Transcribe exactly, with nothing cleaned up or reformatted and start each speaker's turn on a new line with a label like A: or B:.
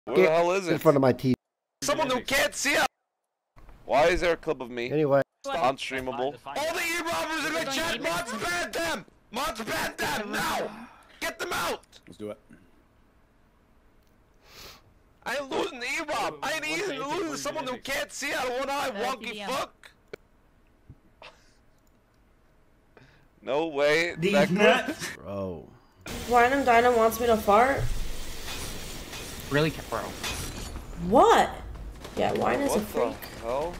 A: Where the hell is it?
B: In front of my T V.
A: Someone who can't see us. Why is there a clip of me?
B: Anyway.
A: Unstreamable. All the e-robbers in the chat, mods ban them! Mods ban them now! Get them out!
C: Let's do it.
A: I ain't losing the e-rob. I ain't easy to lose to someone who can't see out of one eye, wonky fuck. No way.
D: These nuts.
B: Bro.
E: Random Dino wants me to fart.
F: Really, bro?
E: What? Yeah, wine is
A: What
E: a freak.
A: the hell?